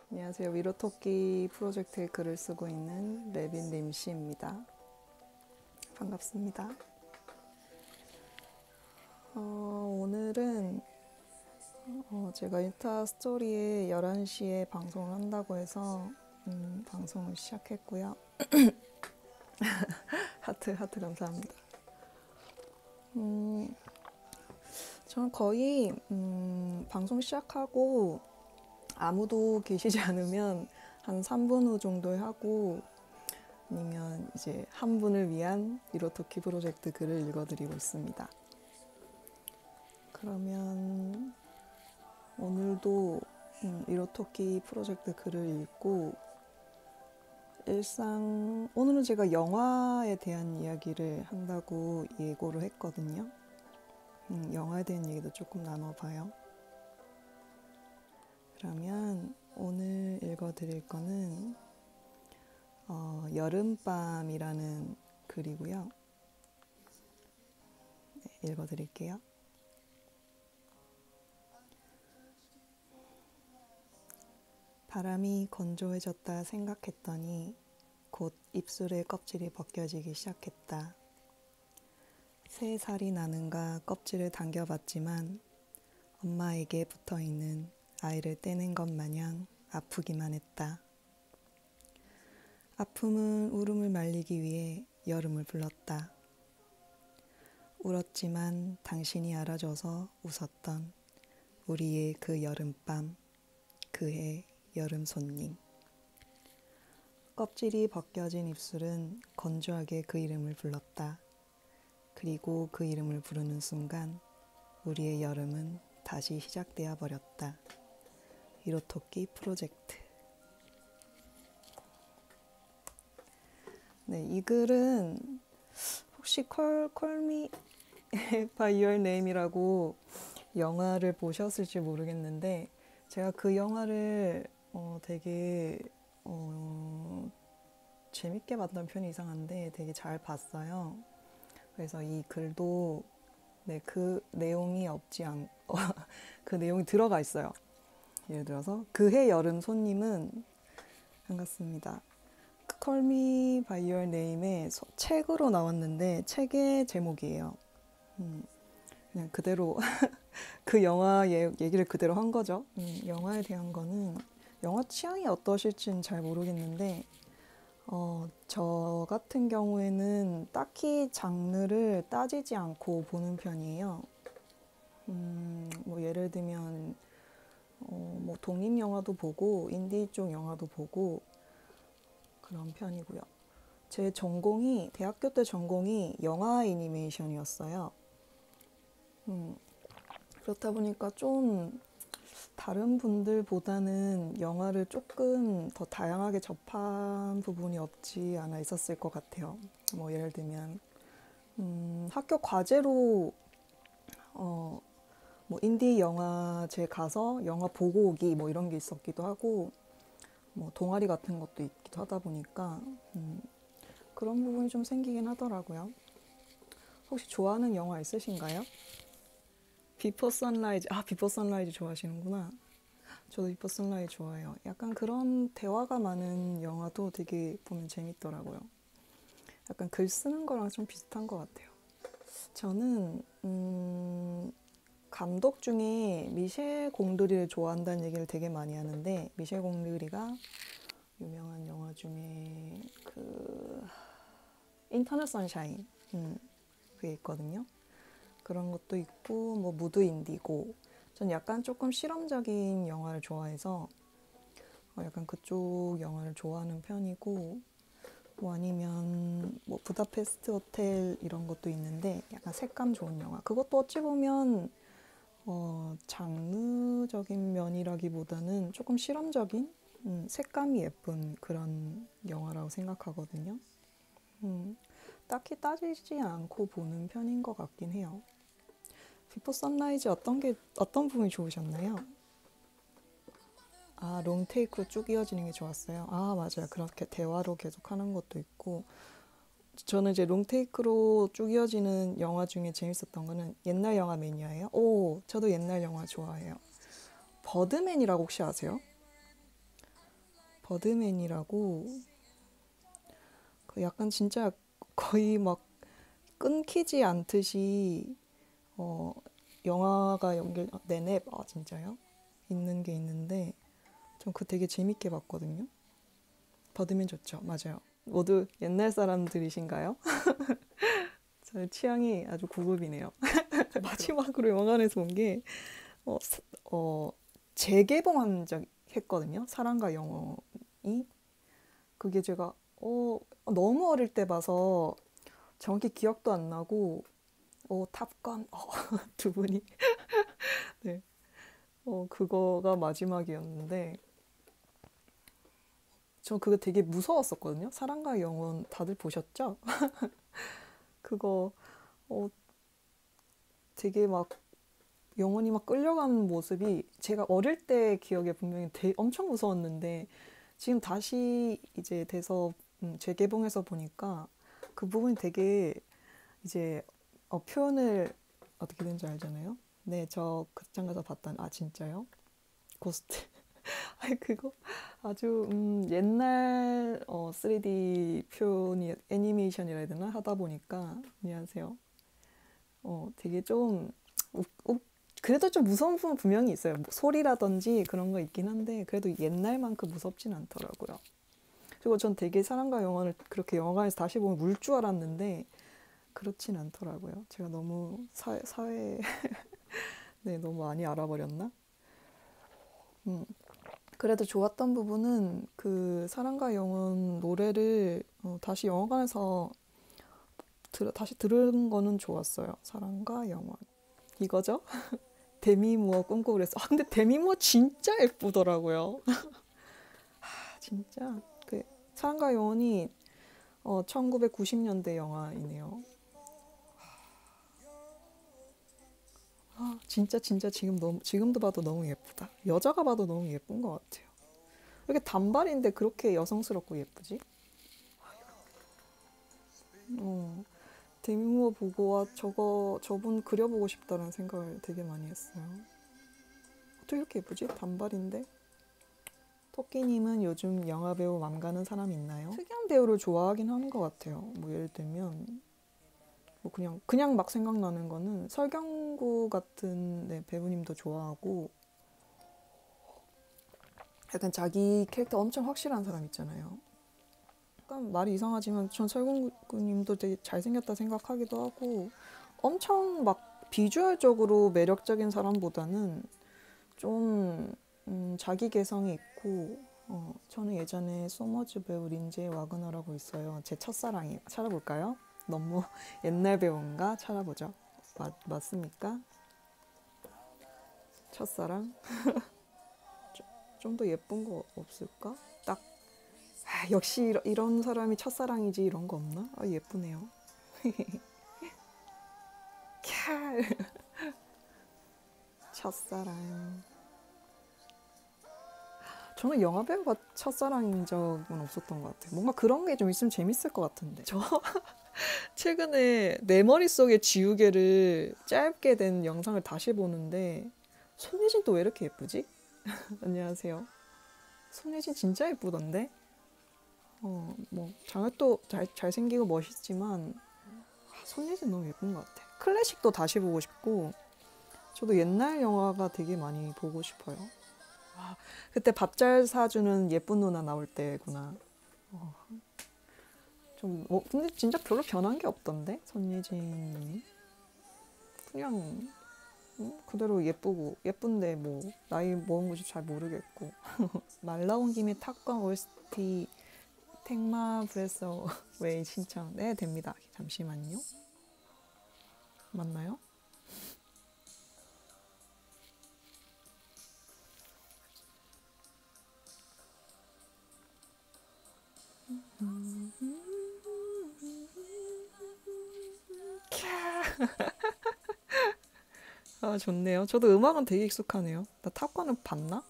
안녕하세요. 위로토끼 프로젝트에 글을 쓰고 있는 레빈 림씨입니다. 반갑습니다. 오늘은 제가 인스타 스토리에 11시에 방송을 한다고 해서 방송을 시작했고요. 하트 감사합니다. 저는 거의 방송 시작하고 아무도 계시지 않으면 한 3분 후 정도에 하고, 아니면 이제 한 분을 위한 위로토끼 프로젝트 글을 읽어드리고 있습니다. 그러면 오늘도 위로토끼 프로젝트 글을 읽고, 오늘은 제가 영화에 대한 이야기를 한다고 예고를 했거든요. 영화에 대한 얘기도 조금 나눠봐요. 그러면 오늘 읽어드릴 거는 여름밤이라는 글이고요. 네, 읽어드릴게요. 바람이 건조해졌다 생각했더니 곧 입술의 껍질이 벗겨지기 시작했다. 새 살이 나는가 껍질을 당겨봤지만 엄마에게 붙어있는 아이를 떼는 것 마냥 아프기만 했다. 아픔은 울음을 말리기 위해 여름을 불렀다. 울었지만 당신이 알아줘서 웃었던 우리의 그 여름밤, 그해 여름 손님. 껍질이 벗겨진 입술은 건조하게 그 이름을 불렀다. 그리고 그 이름을 부르는 순간 우리의 여름은 다시 시작되어 버렸다. 위로토끼 프로젝트. 네, 이 글은 혹시 Call Me by Your Name이라고 영화를 보셨을지 모르겠는데, 제가 그 영화를 되게 재밌게 봤던 편이 이상한데 되게 잘 봤어요. 그래서 이 글도 그 내용이 그 내용이 들어가 있어요. 예를 들어서 그해 여름 손님은 반갑습니다. Call Me by Your Name의 책으로 나왔는데 책의 제목이에요. 그냥 그대로 그 영화 얘기를 그대로 한 거죠. 영화에 대한 거는 영화 취향이 어떠실지는 잘 모르겠는데, 저 같은 경우에는 딱히 장르를 따지지 않고 보는 편이에요. 뭐 예를 들면 뭐 독립 영화도 보고 인디 쪽 영화도 보고 그런 편이고요. 제 대학교 때 전공이 영화 애니메이션이었어요. 그렇다 보니까 좀 다른 분들보다는 영화를 조금 더 다양하게 접한 부분이 없지 않아 있었을 것 같아요. 뭐 예를 들면 학교 과제로 뭐 인디 영화제 가서 영화 보고 오기 뭐 이런 게 있었기도 하고, 뭐 동아리 같은 것도 있기도 하다 보니까 그런 부분이 좀 생기긴 하더라고요. 혹시 좋아하는 영화 있으신가요? 비포 선라이즈. 비포 선라이즈 좋아하시는구나. 저도 비포 선라이즈 좋아해요. 약간 그런 대화가 많은 영화도 되게 보면 재밌더라고요. 약간 글 쓰는 거랑 좀 비슷한 것 같아요. 저는 감독 중에 미셸 공드리를 좋아한다는 얘기를 되게 많이 하는데, 미셸 공드리가 유명한 영화 중에 그 인터넷 선샤인 그게 있거든요. 그런 것도 있고, 뭐 무드 인디고. 전 약간 조금 실험적인 영화를 좋아해서 약간 그쪽 영화를 좋아하는 편이고, 뭐 아니면 뭐 부다페스트 호텔 이런 것도 있는데 약간 색감 좋은 영화. 그것도 어찌 보면 장르적인 면이라기보다는 조금 실험적인, 색감이 예쁜 그런 영화라고 생각하거든요. 딱히 따지지 않고 보는 편인 것 같긴 해요. 비포 선라이즈 어떤 부분이 좋으셨나요? 롱테이크로 쭉 이어지는 게 좋았어요. 맞아요. 그렇게 대화로 계속 하는 것도 있고, 저는 이제 롱테이크로 쭉 이어지는 영화 중에 재밌었던 거는 옛날 영화 매니아예요. 저도 옛날 영화 좋아해요. 버드맨이라고 혹시 아세요? 버드맨이라고 그 약간 진짜 거의 막 끊기지 않듯이 영화가 연결 네네 진짜요? 있는 게 있는데 전 그거 되게 재밌게 봤거든요. 버드맨 좋죠. 맞아요. 모두 옛날 사람들이신가요? 저의 취향이 아주 고급이네요. 마지막으로 영화관에서 본 게 어, 재개봉한 적 했거든요. 사랑과 영혼이. 그게 제가 너무 어릴 때 봐서 정확히 기억도 안 나고 탑건 두 분이 네. 그거가 마지막이었는데 저 그거 되게 무서웠었거든요. 사랑과 영혼 다들 보셨죠? 그거 어, 되게 막 영혼이 막 끌려가는 모습이 제가 어릴 때 기억에 분명히 엄청 무서웠는데 지금 다시 이제 돼서 재개봉해서 보니까 그 부분이 되게 이제 표현을 어떻게 되는지 알잖아요. 네, 저 극장 가서 봤던 진짜요? 고스트. 아니 그거 아주 옛날 3D 표현이 애니메이션이라 해야 되나 하다 보니까 안녕하세요. 되게 좀 그래도 좀 무서운 부분 분명히 있어요. 뭐 소리라든지 그런 거 있긴 한데 그래도 옛날만큼 무섭진 않더라고요. 그리고 전 되게 사랑과 영혼을 그렇게 영화관에서 다시 보면 울 줄 알았는데 그렇진 않더라고요. 제가 너무 사회 네, 너무 많이 알아버렸나? 그래도 좋았던 부분은 그 사랑과 영혼 노래를 다시 영화관에서 다시 들은 거는 좋았어요. 사랑과 영혼. 이거죠? 데미 무어 꿈꾸고 그랬어. 근데 데미 무어 진짜 예쁘더라고요. 진짜. 그 사랑과 영혼이 1990년대 영화이네요. 진짜 지금도 봐도 너무 예쁘다. 여자가 봐도 너무 예쁜 것 같아요. 이렇게 단발인데 그렇게 여성스럽고 예쁘지? 데미 무어 보고 저분 그려보고 싶다는 생각을 되게 많이 했어요. 어떻게 이렇게 예쁘지? 단발인데? 토끼님은 요즘 영화배우 맘 가는 사람 있나요? 특이한 배우를 좋아하긴 하는 것 같아요. 뭐 예를 들면 뭐 그냥 막 생각나는 거는 설경구 같은 배우님도 좋아하고 약간 자기 캐릭터 엄청 확실한 사람 있잖아요. 약간 말이 이상하지만 전 설경구님도 되게 잘생겼다 생각하기도 하고 엄청 막 비주얼적으로 매력적인 사람보다는 좀 자기 개성이 있고 저는 예전에 소머즈 배우 린제 와그너라고 있어요. 제 첫사랑이에요. 찾아볼까요? 너무 옛날 배우인가? 찾아보죠. 맞습니까? 첫사랑? 좀 더 예쁜 거 없을까? 딱 역시 이런 사람이 첫사랑이지 이런 거 없나? 예쁘네요. 캬 첫사랑. 저는 영화배우가 첫사랑인 적은 없었던 것 같아요. 뭔가 그런 게 좀 있으면 재밌을 것 같은데. 저 최근에 내 머릿속에 지우개를 짧게 된 영상을 다시 보는데 손예진 또 왜 이렇게 예쁘지? 안녕하세요. 손예진 진짜 예쁘던데? 뭐 장혁도 잘생기고 멋있지만 손예진 너무 예쁜 것 같아. 클래식도 다시 보고 싶고 저도 옛날 영화가 되게 많이 보고 싶어요. 그때 밥 잘 사주는 예쁜 누나 나올 때구나. 근데 진짜 별로 변한 게 없던데 손예진이 그냥 그대로 예쁜데 뭐 나이 먹은 건지 잘 모르겠고 말 나온 김에 탑건 OST 택마 브레서 웨이 신청 네 됩니다. 잠시만요. 맞나요? 좋네요. 저도 음악은 되게 익숙하네요. 나 탑건은 봤나?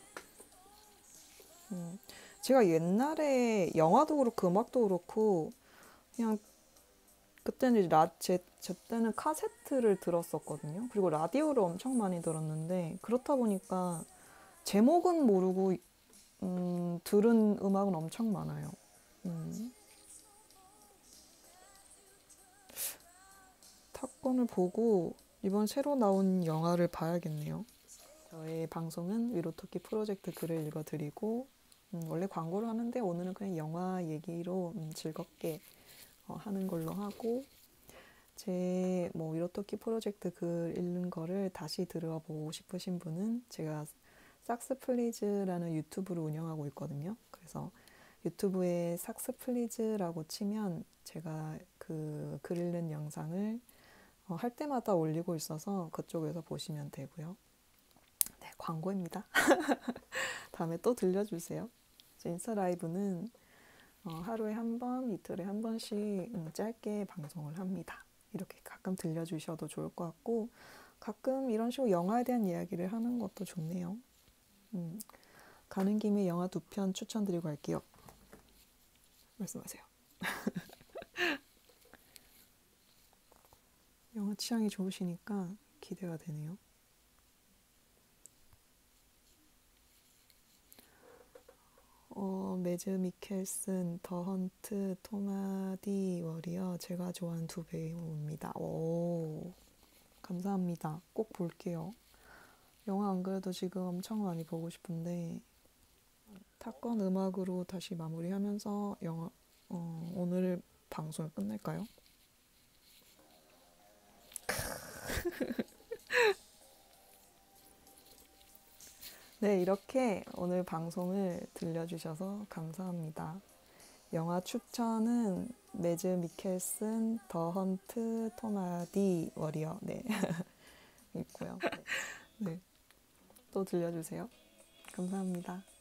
제가 옛날에 영화도 그렇고 음악도 그렇고 그냥 그때는 제 때는 카세트를 들었었거든요. 그리고 라디오를 엄청 많이 들었는데 그렇다 보니까 제목은 모르고 들은 음악은 엄청 많아요. 탑건을 보고 이번 새로 나온 영화를 봐야겠네요. 저의 방송은 위로토끼 프로젝트 글을 읽어드리고 원래 광고를 하는데 오늘은 그냥 영화 얘기로 즐겁게 하는 걸로 하고 제 위로토끼 프로젝트 글 읽는 거를 다시 들어보고 싶으신 분은 제가 삭스 플리즈라는 유튜브를 운영하고 있거든요. 그래서 유튜브에 삭스 플리즈라고 치면 제가 그 글 읽는 영상을 할 때마다 올리고 있어서 그쪽에서 보시면 되고요. 네, 광고입니다. 다음에 또 들려주세요. 인스타 라이브는 하루에 한 번, 이틀에 한 번씩 짧게 방송을 합니다. 이렇게 가끔 들려주셔도 좋을 것 같고 가끔 이런 식으로 영화에 대한 이야기를 하는 것도 좋네요. 가는 김에 영화 2편 추천드리고 갈게요. 말씀하세요. 영화 취향이 좋으시니까 기대가 되네요. 매즈 미켈슨, 더 헌트, 토마디 워리어 제가 좋아하는 두 배우입니다. 오, 감사합니다. 꼭 볼게요. 영화 안 그래도 지금 엄청 많이 보고 싶은데 탑건 음악으로 다시 마무리하면서 영화 오늘 방송을 끝낼까요? 네, 이렇게 오늘 방송을 들려주셔서 감사합니다. 영화 추천은 매즈 미켈슨, 더 헌트, 토마디 워리어 네 있고요. 네, 또 들려주세요. 감사합니다.